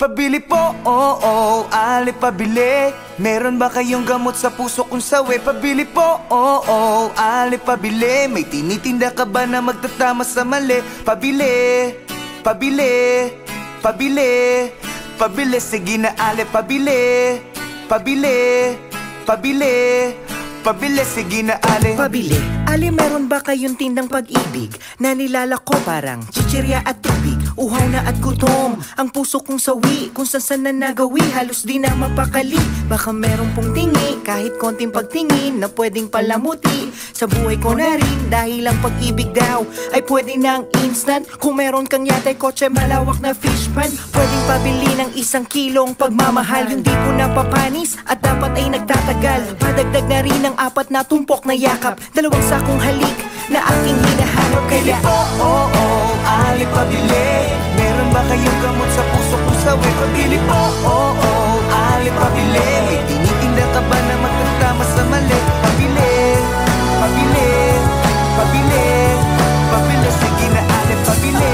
Pabili po, oo, ali pabili. Meron ba kayong gamot sa puso kung sawi? Pabili po, oo, ali pabili. May tinitinda ka ba na magtatama sa mali? Pabili, pabili, pabili, pabili. Sige na ali pabili, pabili, pabili, pabili. Sige na ali pabili. Ali, meron ba kayong tindang pag-ibig na nilalako parang chichirya at tubig? Uhaw na at gutom ang puso kong sawi, kung saan na nagawi, halos di na mapakali. Baka meron pong tingi, kahit konting pagtingin, na pwedeng palamuti sa buhay ko na rin. Dahil ang pag-ibig daw ay pwede ng instant. Kung meron kang yatay kotse, malawak na fish pan, pwedeng pabili ng 1 kilong pagmamahal. Yung di ko napapanis at dapat ay nagtatagal. Padagdag na rin ng 4 na tumpok na yakap, 2 sakong halik na aking hinahanap. Kaya oo, ali pabili. Meron ba kayong gamot sa puso kung sawi? Pabili po, oo, ali pabili. May tinitinda ka ba na magtatama sa mali? Pabili, pabili, pabili, pabili. Sige na ali pabili,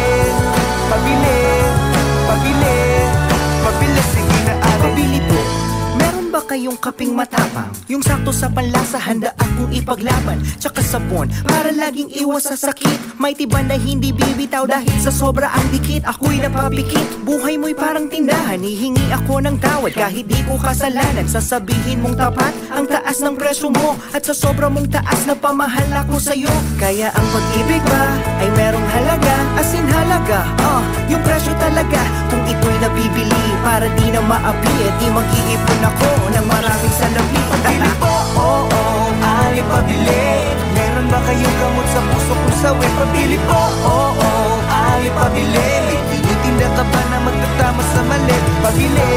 pabili, pabili, pabili. Sige na ali pabili po. Meron ba kayong kaping matapang, yung sakto sa panlasa, handa akong ipaglaban? Tsaka sabon para laging iwas sa sakit, may tiban na hindi bibitaw dahil sa sobra ang dikit. Ako'y napapikit, buhay mo'y parang tindahan, hihingi ako ng tawad kahit di ko kasalanan. Sasabihin mong tapat ang taas ng presyo mo, at sa sobra mong taas na pamahal ako sa'yo. Kaya ang pag-ibig ba ay merong halaga, as in halaga, yung presyo talaga. Kung ito'y nabibili para di na maapi, di mag-iipon ako ng maraming salapi. Pabili po, oo, ali pabili. Meron ba kayong gamot sa puso kung sawi? Pabili po, oo, ali pabili. May tinitinda ka ba na magtatama sa mali? Pabili,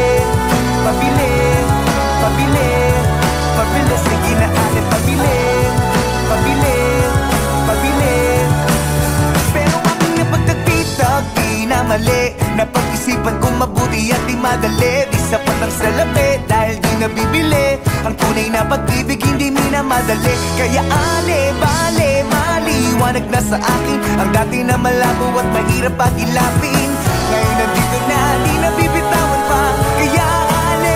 pabili, pabili, pabili. Sige na ali pabili, pabili, pabili. Pero aking napagtagpitag, di na mali. Napag-isipan kong mabuti at di madali. Di sapat ang salapi dahil di nabibili. Ang tunay na pag-ibig hindi minamadali. Kaya ale, bale, maliwanag na sa akin ang dati na malabo at mahirap pag-ilapin. Ngayon nandito na, di nabibitawan pa. Kaya ale,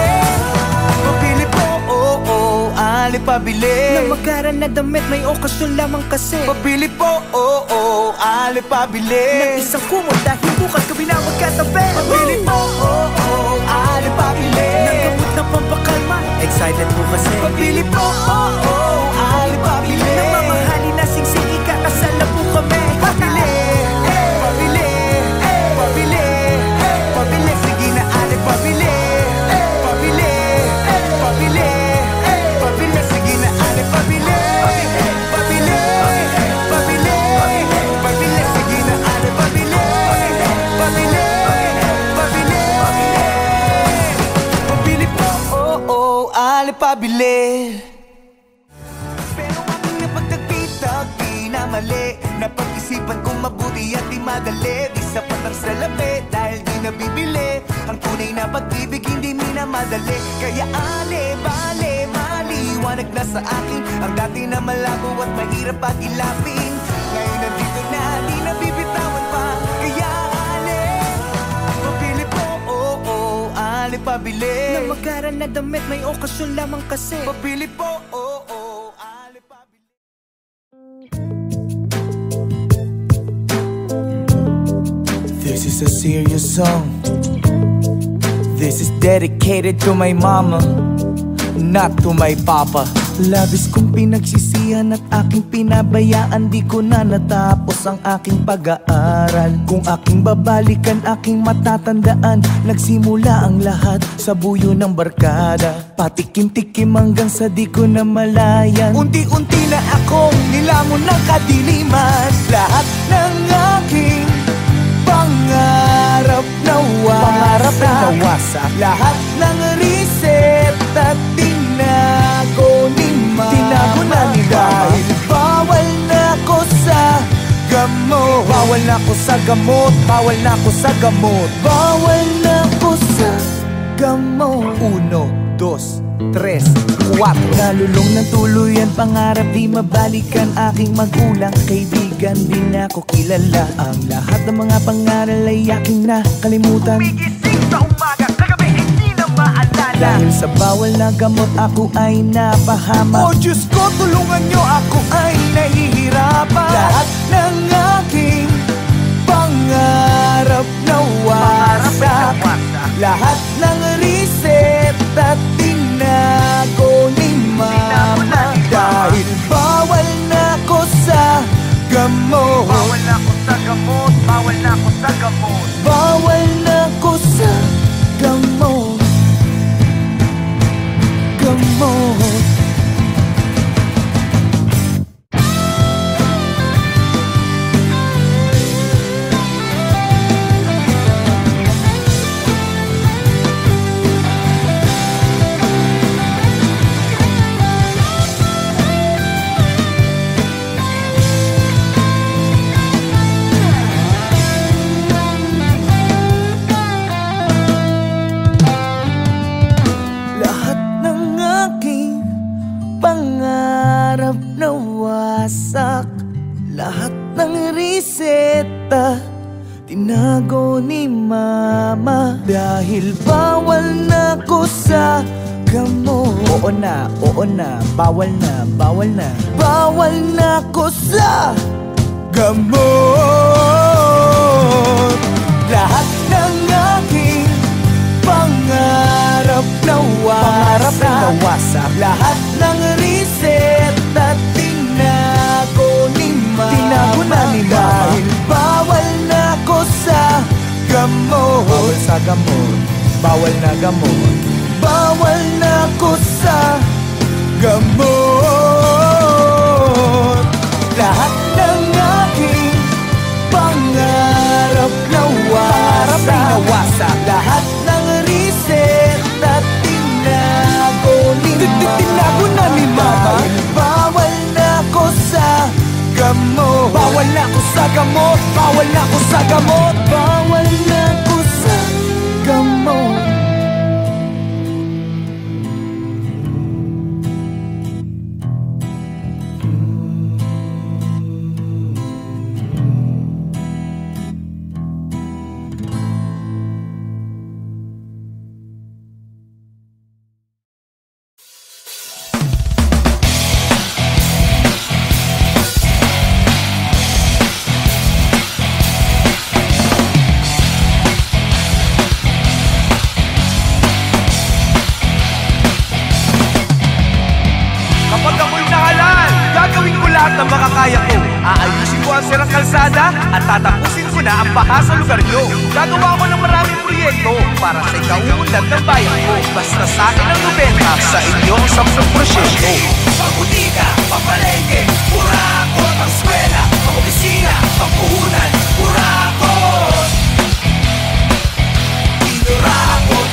pabili po, oo, ale pabili. Nang magkaran na damit, may okasyon lamang kasi. Pabili po, oo, ale pabili. Ng 1 kumot dahil bukas kami na magkatabi. Pabili po, oo, ale pabili. Ng gamot na pampakalma, excited po kasi. Pabili po, oo, ali pabili. Nang mamahalin na singsing, ikakasal na po kami. Pabili, pabili, pabili, pabili. Sige na ali pabili, pabili, pabili, pabili. Sige na ali pabili, pabili, pabili, pabili. Sige na ali pabili, pabili, pabili, pabili po, oo, ali pabili. Pero aking napagtagpitag, di na mali. Napag-isipan kong mabuti at di madali. Di sapat ang salapi dahil di nabibili. Ang tunay na pag-ibig hindi minamadali. Kaya ale, bale, maliwanag na sa akin ang dati na malabo at mahirap pag-ilapin. Ngayon nandito na, di nabibitawan pa. Kaya ale, pabili po, oo, ale pabili. Nang magkaran na damit, may okasyon lamang kasi. Pabili po, oo, ali pabili. This is a serious song. This is dedicated to my mama, not to my papa. Labis kong pinagsisihan at aking pinabayaan. Di ko na natapos ang aking pag-aaral. Kung aking babalikan, aking matatandaan. Nagsimula ang lahat sa buyo ng barkada. Patikim-tikim hanggang sa di ko na malayan. Unti-unti na akong nilamon ng kadiliman. Lahat ng aking pangarap nawasak. Lahat ng reset at tinago ni mama. Tinago na ni dahil bawal na ako sa gamot. Bawal na ako sa gamot. Bawal na ako sa gamot. Bawal na ako sa gamot. 1, 2, 3, 4. Nalulong ng tuluyan, pangarap di mabalikan. Aking magulang, kaibigan, di na ako kilala. Ang lahat ng mga pangaral ay aking nakalimutan. Gumigising sa umaga Dahil sa bawal na gamot ako ay napahama. Oh Diyos ko, tulungan nyo, ako ay nahihirapan. Lahat ng aking pangarap nawasak. Lahat ng reseta tinago ni mama. Dahil bawal na ko sa gamot. Bawal na ako sa gamot, bawal na ako sa gamot. Bawal na ko sa gamot. Gamot. Lahat ng reseta tinago ni mama. Dahil bawal na ko sa gamot. Oo na, bawal na, bawal na. Bawal na ko sa gamot. Lahat ng aking pangarap nawasak. Lahat ng reseta tinago ni mama. Tinago na ni mama. Dahil bawal na ko sa gamot. Bawal sa gamot, bawal na gamot. Bawal na ko sa gamot. Lahat ng aking pangarap nawasak. Lahat ng reseta tinago ni mama. Tinago na ni mama. Bawal na ko sa gamot. Bawal na ako sa gamot, bawal na ako sa gamot. Bawal na ko sa gamot. Ang makakaya ko, aayusin ko ang sirang kalsada at tatapusin ko na ang baha sa lugar nyo. Gagawa ko ng maraming proyekto para sa ikauunlad ng bayan ko. Basta sa akin ang 90, sa inyo ang 10%. Pagbutika, papalengke, purakot, pang-skwela, pang-opisina, pang-puhunan, purakot, inurakot.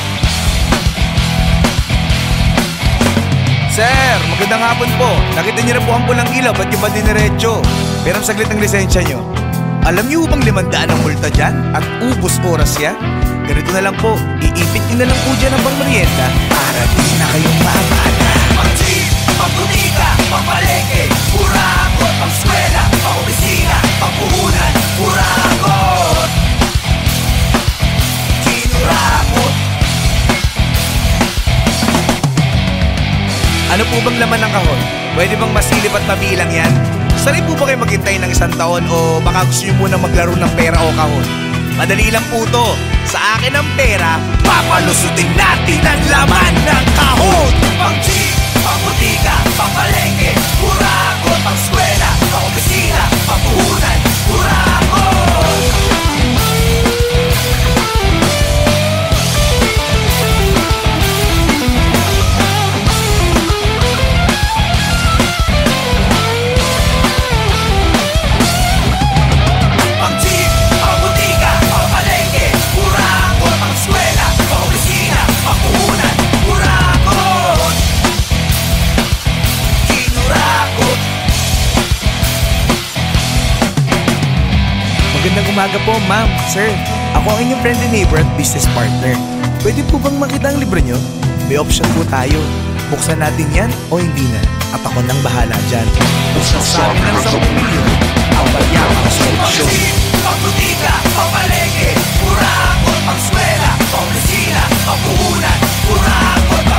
Sir, magandang hapon po. Nakita niyo na po ang pulang ilaw, ba't yung ba diniretso? Pero saglit ang lisensya niyo. Alam niyo bang 500 ang multa dyan? At ubos oras yan? Ganito na lang po, iipit niyo na lang po dyan ang pangmerienda para di na kayong maabala. Pag-jeep, pag-butika, pang-palengke, purakot, pang-skwela, pang-opisina, pang-puhunan, purakot, kinurakot. Ano po bang laman ng kahon? Pwede bang masilip at mabilang yan? Sanay po ba kayo maghintay ng 1 taon o baka gusto nyo muna maglaro ng pera o kahon? Madali lang po to. Sa akin ang pera, papalusutin natin ang laman ng kahon! Pang-jeep, pang-butika, pang-palengke, purakot, pang-skwela, pang-opisina, pang-puhunan, purakot. Magandang umaga po, ma'am, sir. Ako ang inyong friendly neighbor at business partner. Pwede po bang makita ang libro nyo? May option po tayo. Buksan natin yan o hindi na. At ako nang bahala dyan. Buksan sa amin ng 10 milyon. Ang bayamang solusyon. Pag-butika, pang-palengke, purakot, pang-skwela, pang-opisina, pang-puhunan, purakot,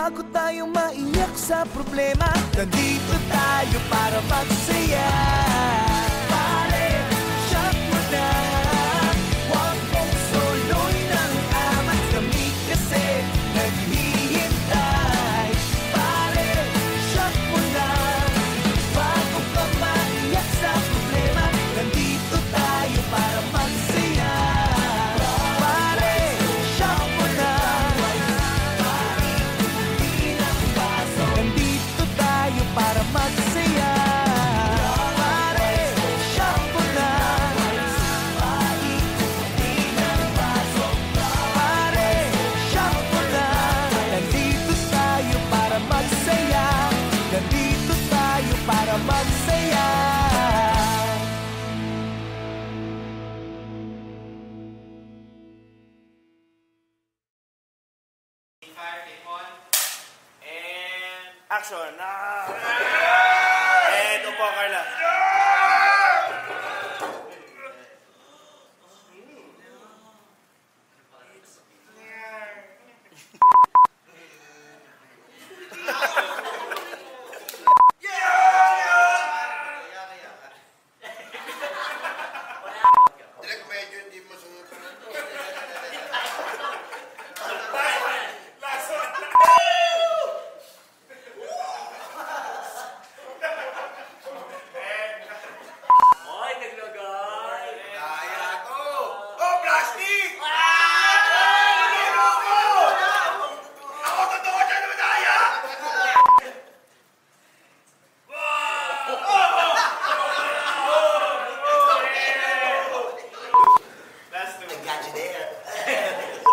bago tayo maiyak sa problema. Nandito tayo para magsaya. Pare, shock mo na. Huwag mong soloy ng amat. Kami kasi naghihintay. Pare, shock mo na. Bago ka maiyak sa problema. Nandito tayo para magsaya. Pare, shock mo na. Nandito tayo para magsaya. Pare, shock mo na. Pare, shock mo na. Nandito tayo para magsaya. Nandito tayo para magsaya. Action! Eto po, Carla. Direk, medyo hindi mo sunod. Kaya to! Oh, plastic! Niloko ko! Ako totoo dyan, madaya! I got you there.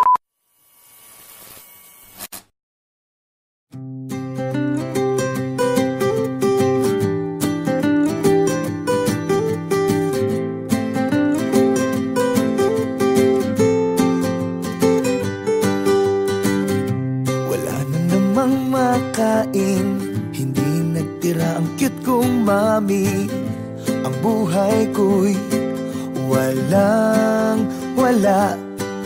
Wala na namang makain, hindi nagtira ang cute kong mami. Ang buhay ko'y walang wala.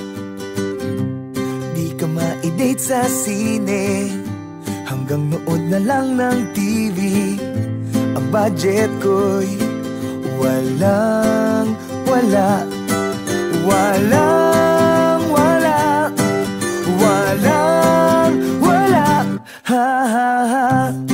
Di ka ma-date sa sine, hanggang nood na lang ng TV. Ang budget ko'y walang wala. Walang wala. Walang wala. Ha ha ha.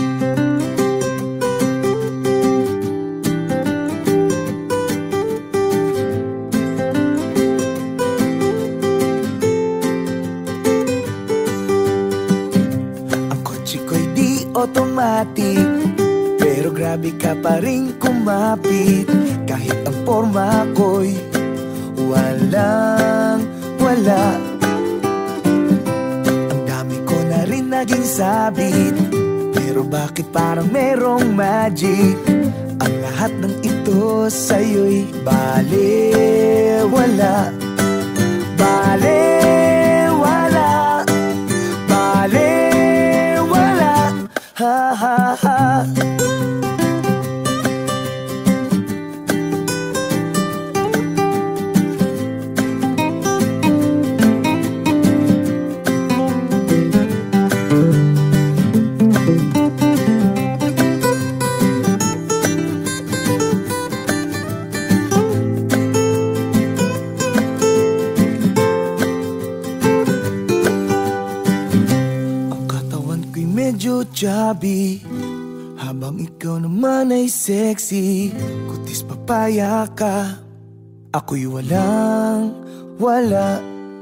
Ang kotse ko'y di automatic, pero grabe ka pa rin kumapit. Kahit ang forma ko'y walang wala. Ang dami ko na rin naging sabit, pero bakit parang merong magic? Ang lahat ng ito sa'yo'y balewala. Balewala. Balewala. Ha ha ha. Medyo chubby, habang ikaw naman ay sexy. Kutis papaya ka, ako'y walang wala.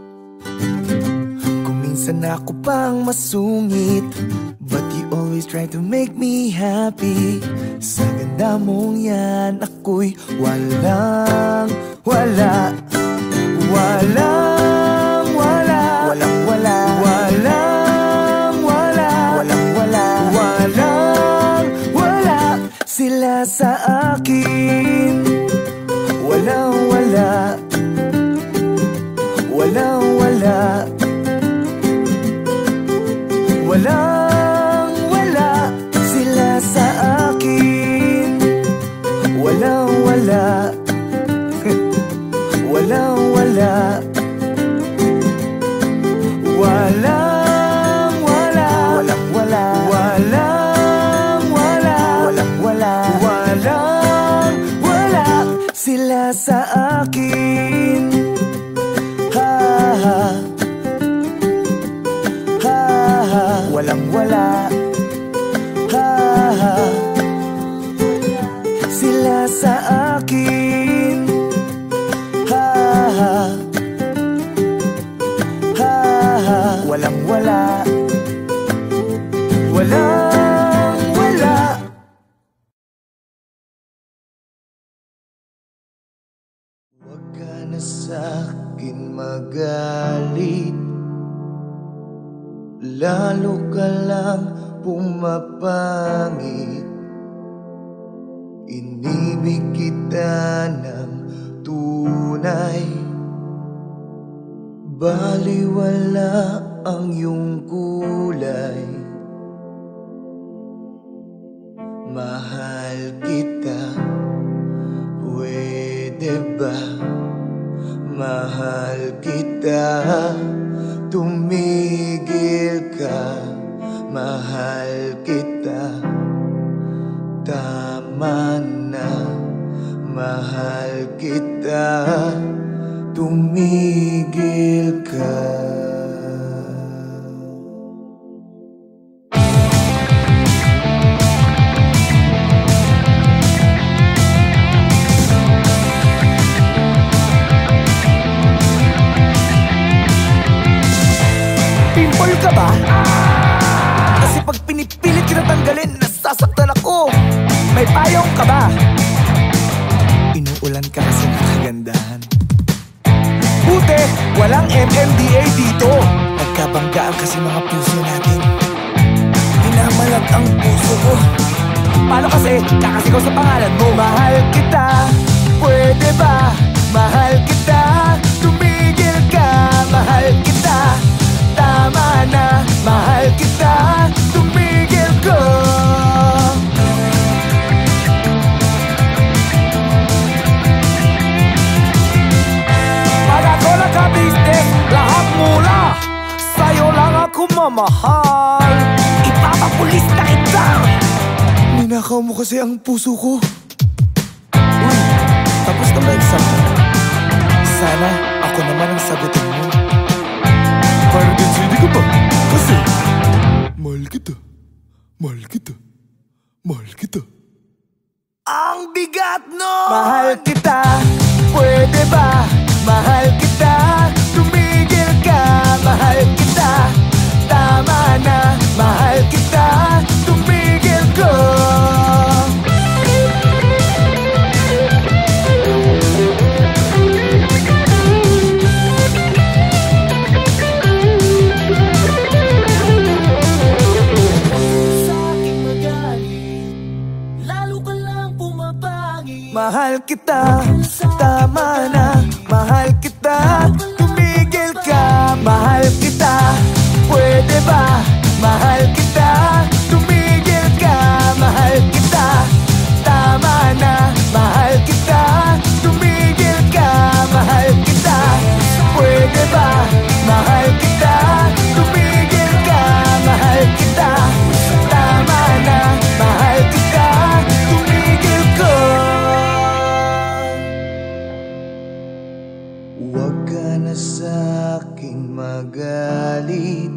Kung minsan ako pang masungit, but you always try to make me happy. Sa ganda mong yan, ako'y walang wala. Walang wala. Walang wala. Walang sila sa akin. Walang wala. Walang wala. Walang wala. Sila sa akin. Walang wala. Walang wala. walang wala. Sila sa akin. Walang wala. Walang wala. Huwag ka na sa'kin magalit, lalo ka lang pumapangit. Inibig kita ng tunay, baliwala ang iyong kulay. Mahal kita, pwede ba? Mahal kita, tumigil ka. Mahal kita, tama na. Mahal kita, tumigil ka. Pimple ka ba? Kasi pag pinipilit ka na tanggalin, nasasaktan ako. May payong ka ba? Inuulan ka kasi ng kagandahan. Buti, walang MMDA dito. Nagkabanggaan kasi mga puso natin. Pinamalat ang puso ko. Paano kasi? Kakasigaw sa pangalan mo. Mahal kita, pwede ba? Mahal kita, tumigil ka. Mahal kita, tama na. Mahal kita, tumigil ka. Pag ako nakabisnes, lahat mula sa'yo lang ako mamahal. Ipapapulis na kita. Ninakaw mo kasi ang puso ko. Uy, tapos na ba exam mo? Sana ako naman ang sagutin mo. Parang din ka ba? Kasi mahal kita, mahal kita, mahal kita. Ang bigat no! Mahal kita, pwede ba? Mahal kita, tumigil ka. Mahal kita, tama na. Mahal kita, tumigil ka. Mahal kita, tama na. Mahal kita, tumigil ka. Mahal kita, pwede ba? Mahal kita, tumigil ka. Mahal kita, tama na. Mahal kita, tumigil ka. Mahal kita, pwede ba? Mahal kita, tumigil ka. Mahal kita, tama na. Mahal kita, tumigil ka. Huwag ka na sa'kin magalit,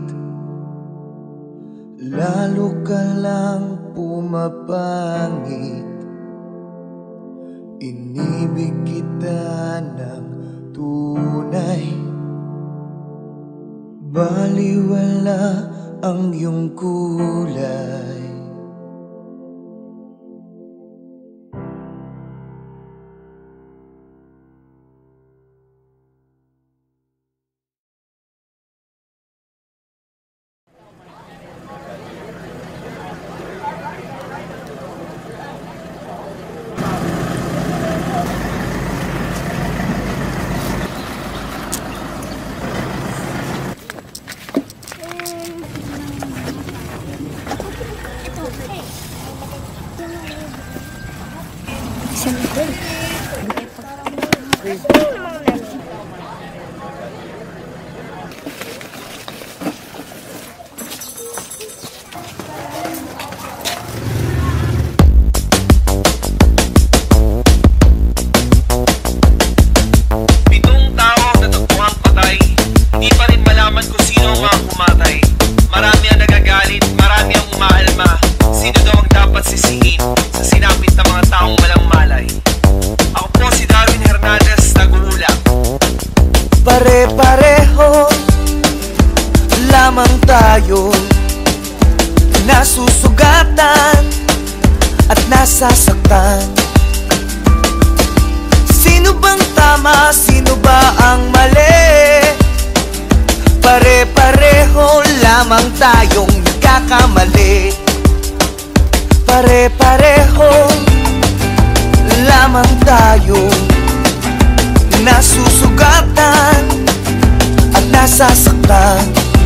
lalo ka lang pumapangit. Inibig kita ng tunay, baliwala ang iyong kulay. lamang tayo, nasusugatan at nasasaktan. Sino bang tama, sino ba ang mali? Pare-pareho lamang tayong nagkakamali. Pare-pareho lamang tayo, nasusugatan at nasasaktan.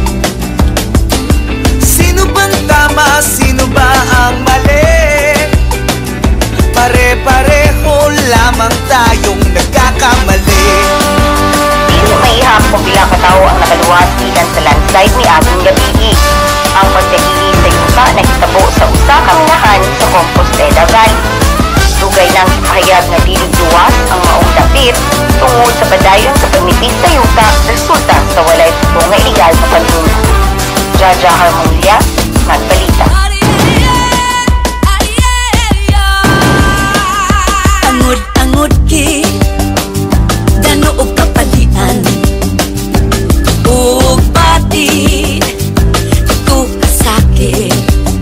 Sino bang tama, sino ba ang mali? Pare-pareho lamang tayong nagkakamali. Dili maihap kung bila katao ang nakaluwas bilan sa landslide ni aging gabi. Ang pagdahili sa yuta na hitabo sa usa ka minahan sa Compostela Valley. Dugay lang ipahayag na dili duwas ang maong dapit tungod sa padayon sa pagmipis sa yuta resulta sa walay tutong nga iligal na panhuna. Jaja Harmonia, Magbalita. Angod ki dano og kapalian ug pati ito kasakit.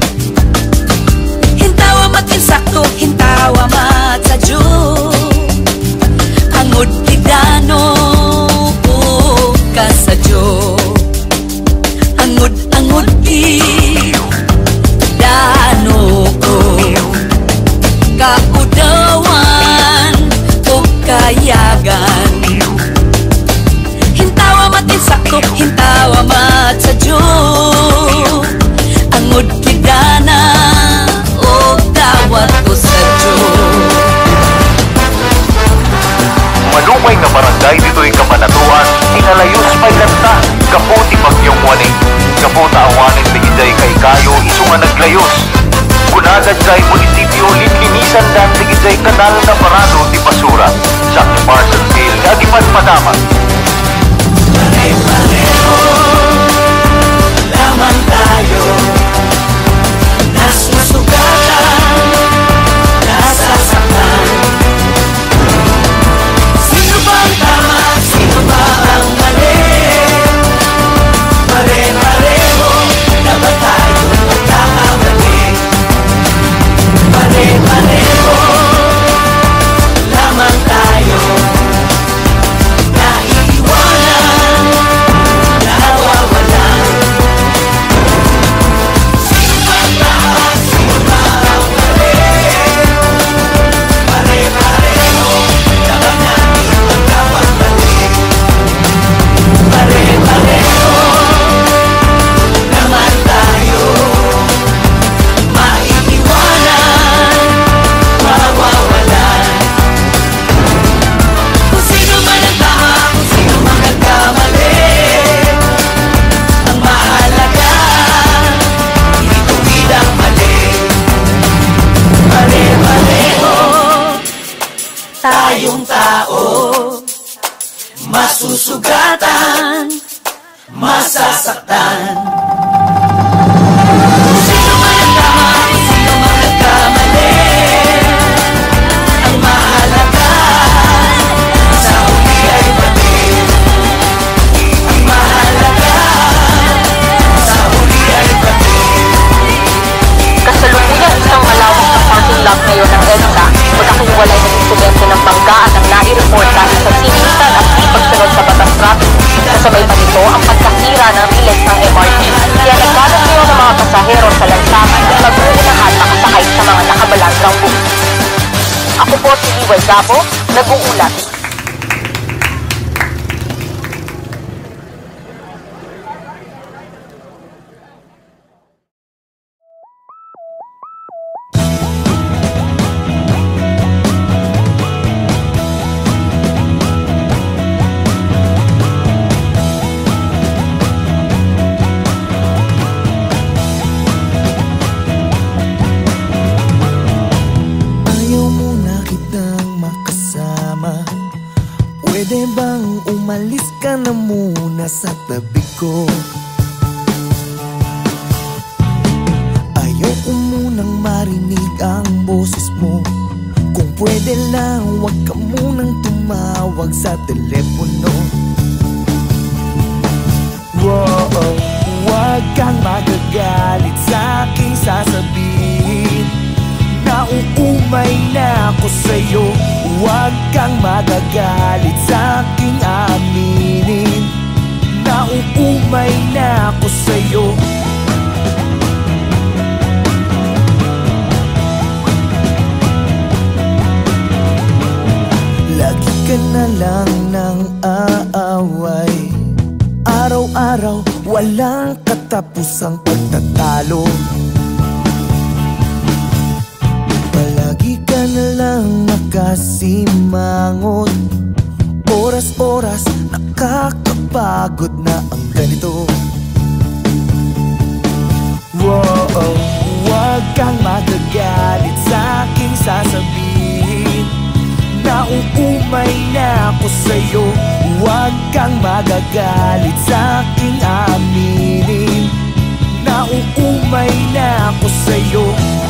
Hintawa matinsakto, hintawa matsadyo. Angod ki dano og kasadyo. Angod ki dano og kaudawan o kayagan. Hintawa matinsakto, hintawa matsadyo. Angod kidana o dawat ko sadyo. Malumay nga barangay dito'y Kabanatuan, inalayos pa'y lanta, kaputi bagyong waning. Kaputa ang waning tigiday kay kayo, iso nga naglayos. Kunagad kay munisipyo, linlinisan dan tigiday kanal na parado di basura. Sa Parsonsville, agipad madama. Pare-pareho lamang tayo, nasusugatan, nasasaktan. Sino ba ang tama, sino ba ang mali? Pare-pareho lamang tayo, nagkakamali. Pare-pareho lamang tayo, naiiwanan, nawawalan. Sino ba ang tama, sino ba ang mali? Pare-pareho lamang natin magkapagmali. Pare-pareho naman tayo, maiiwanan, mawawalan. Kung sino man ang tama, kung sino man nagkamali, ang mahalaga, ituwid ang mali. Pare-pareho tayong tao, masusugatan, masasaktan. Kung sino man ang tama, kung sino man nagkamali, ang mahalaga, sa huli ay pati. Ang mahalaga, sa huli ay pati. Kasalukuyan isang malawak na parking lot ngayon ng EDSA magkakiwalay ng insidente ng banggaan ang nai-report dahil sa sinitan at di pagsunod sa batas traffic. Kasabay pa nito ang pagkasira ng relay ng MRT. Kaya nagkalat ngayon ng mga pasahero sa lansangan na mag-uunahan makasakay sa mga nakabalangang bus. Ako po si Liway Gabo, nag-uulat. Ayaw mo na kitang makasama. Pwede bang umalis ka na muna sa tabi ko? Ayaw ko munang marinig ang boses mo. Kung pwede lang, huwag ka munang tumawag sa telepono. Wow, wow. sasabihin. Nauumay na ako sa'yo, huwag kang magagalit sa'king aminin. Nauumay na ako sa'yo. Lagi ka na lang nang aaway, araw-araw walang katapusang pagtatalo. Palagi ka na lang nakasimangot, oras-oras nakakapagod na ang ganito. Wow, huwag kang magagalit sa'king sasabihin. Nauumay na ako sa'yo, huwag kang magagalit sa'king aminin. Nauumay na ako sa'yo.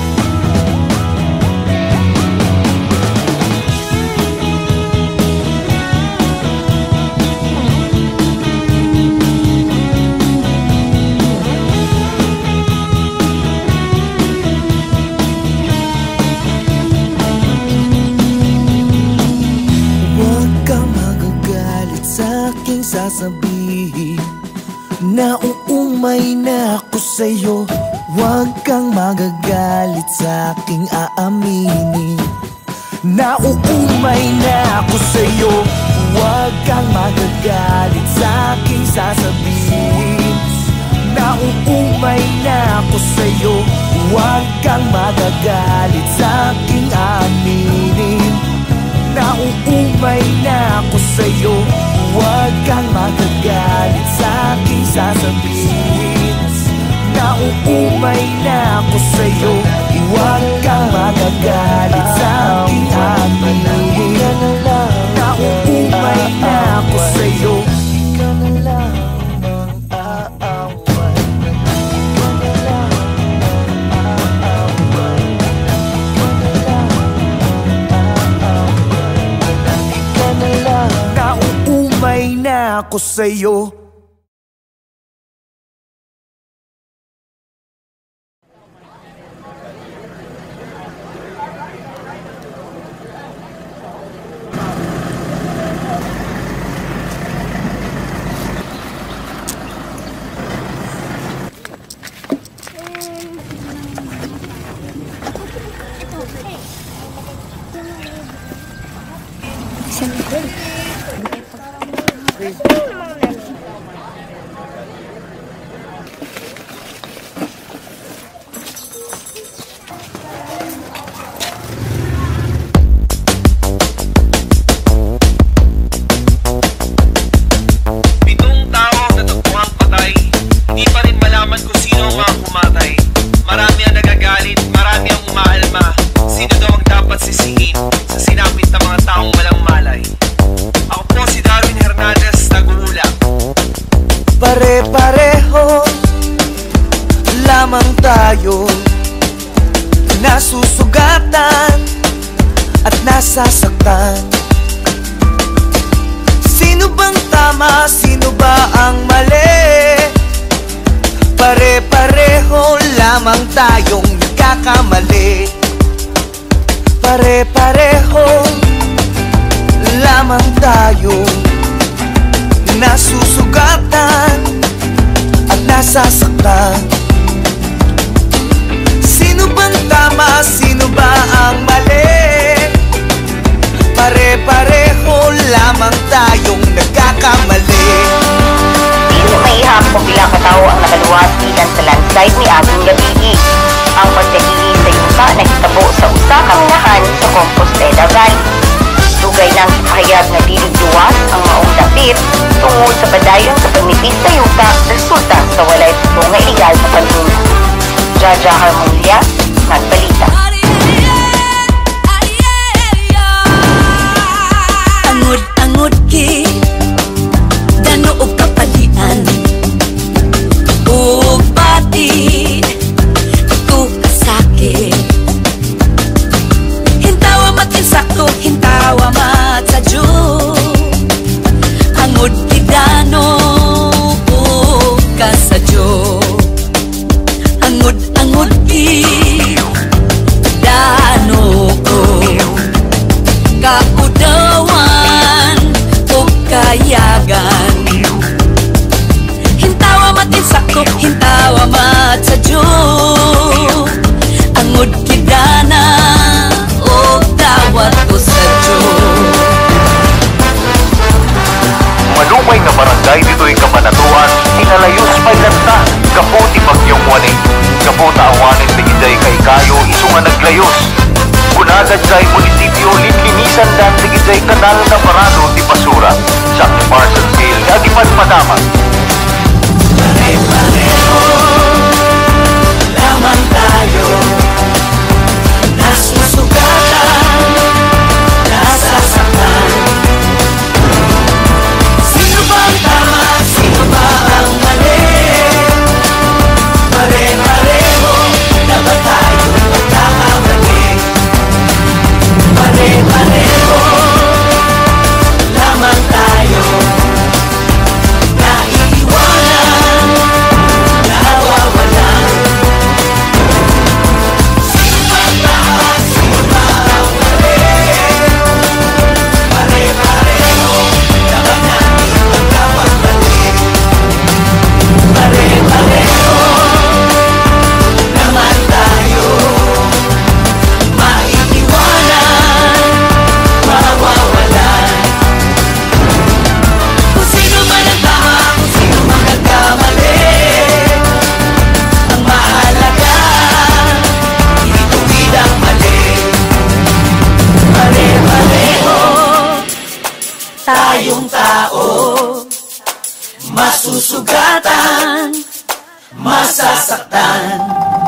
Sasabihin, nauumay na ako sa'yo, huwag kang magagalit sa'king aaminin. Nauumay na ako sa'yo, huwag kang magagalit sa'king sasabihin. Nauumay na ako sa'yo, huwag kang magagalit sa'king aminin. Nauumay na ako sa'yo, huwag kang magagalit sa'king sasabihin. Nauumay na ako sa'yo, huwag kang magagalit sa'king aminin. Nauumay na ako sa'yo, ikaw na lang ang aaway. Ikaw na lang ang aaway. Ikaw na lang ang aaway. Ikaw na lang. Nauumay na ako sa'yo. Pare-pareho lamang tayo, nasusugatan at nasasaktan. Sino bang tama, sino ba ang mali? Pare-pareho lamang tayong nagkakamali. Pare-pareho lamang tayong nasusugatan at nasasaktan. Sino bang tama, sino ba ang mali? Pare-pareho lamang tayong nagkakamali. Di umaihap kung bilang katao ang nakaluwas ikan sa landslide ni Aging Gabi. Ang pagdahili sa yuta na hitabo sa usa ka minahan sa Compostela Valley. Dugay ng kahayag na dilig-duwas ang maong dapit tungod sa padayon sa pamipis sa yuta resulta sa walay putong nga iligal sa panhina. Jaja Harmonia, nagbalita. Angod ki dano og kapalian ug pati ito kasakit. Hintawa matinsakto, hintawa matsadyo. Angod ki dano og kasadyo. Angod ki insakto hintawa mat sa Diyo. Angod kidana o dawat ko sa Diyo. Malumay nga barangay dito'y Kabanatuan, inalayos pa'y lanta, kaputi bagyong waning. Kaputa awanin tigijay kay kayo, iso nga naglayos. Kunagad sa'y munisipyo, linlinisan dan tigijay kanal na parado di basura. Sa Parsonsville, kagipan madama. Pare-pareho lamang tayo, nasusugatan, nasasaktan. Sino ba ang tama, sino ba ang mali? Pare-pareho lamang tayo, magkakamali. Pare-pareho lamang tayo, naiiwanan, nawawalan. Sino ba ang tama, sino ba ang mali? Pare-pareho lamang natin magkakamali. Pare-pareho naman tayo, maiiwanan, mawawalan. Kung sino man ang tama, kung sino man nagkamali, ang mahalaga, ituwid ang mali. Pare-pareho tayong tao, masusugatan, masasaktan.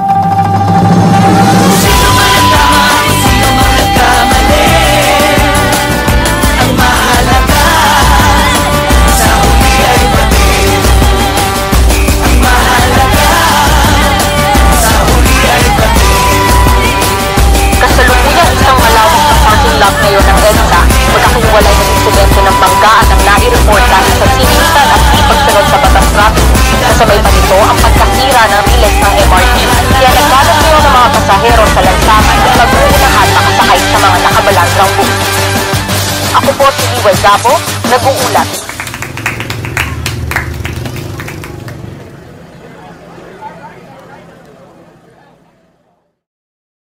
Kung sino man ang tama, kung sino man nagkamali, ang mahalaga, sa huli ay pati. Ang mahalaga, sa huli ay pati. Kasalukuyan isang malawak na parking lot ngayon ng EDSA, magkakahiwalay ng insidente ng banggaan ang nai-report dahil sa sinitan at di pagsunod sa batas traffic. Kasabay pa nito ang pagkasira ng relays ng MRT. Kaya nagbalot ngayon ng mga pasahero sa lansangan at mag-uunahan makasakay sa mga nakabalandrang bus. Ako po si Iway Gabo, nag-uulat.